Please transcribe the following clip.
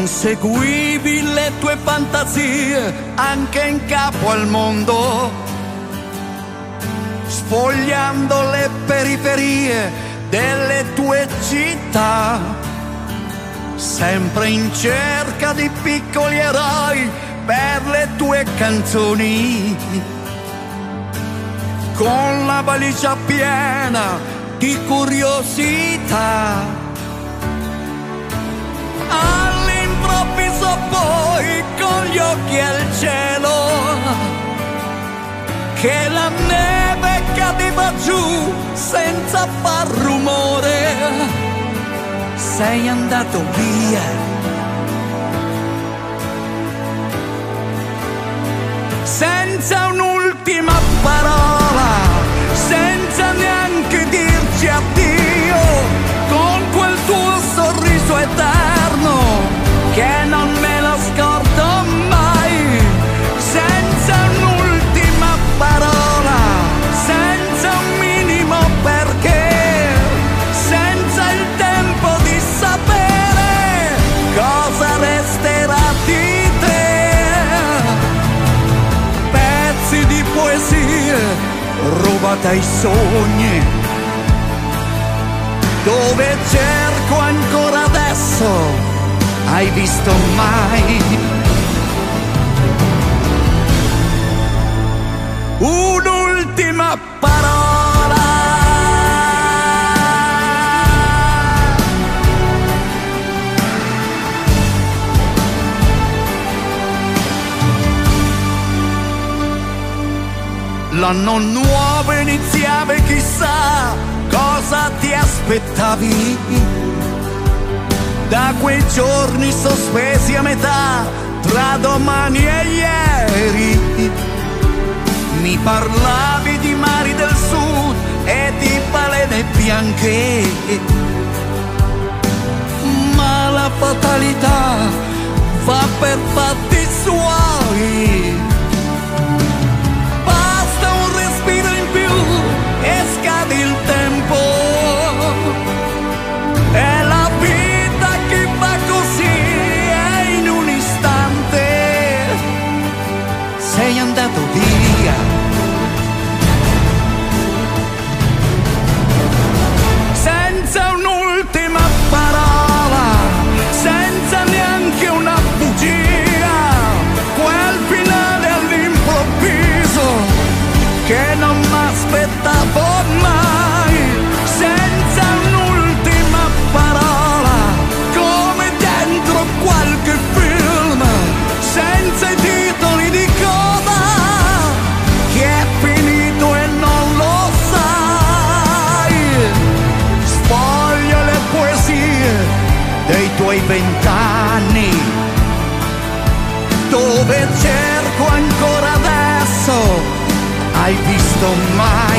seguivi le tue fantasie anche in capo al mondo, sfogliando le periferie delle tue città, sempre in cerca di piccoli eroi per le tue canzoni, con la valigia piena di curiosità. All'improvviso poi con gli occhi al cielo, che la neve cadeva giù senza far rumore, sei andato via senza un'ultima parola, senza neanche dirci addio, con quel tuo sorriso eterno che non me lo scordo mai, senza un'ultima parola, senza un minimo perché, senza il tempo di sapere cosa resterà di te. Pezzi di poesie rubate ai sogni, dove cerco ancora adesso, hai visto mai un'ultima parola? L'anno nuovo iniziava e chissà cosa ti aspettavi da quei giorni sospesi a metà tra domani e ieri. Mi parlavi di mari del sud e di balene bianche, ma la fatalità va per fatti suoi. Basta un respiro in più e scade il tempo, e la vita che va così è in un istante. Sei andato via senza un'ultima parola, senza neanche una bugia, quel finale all'improvviso che non m'aspettavo mai, senza un'ultima parola, come dentro qualche film, senza i titoli di coda, che è finito e non lo sai. Sfoglia le poesie dei tuoi 20 anni, dove cerco ancora adesso, hai visto mai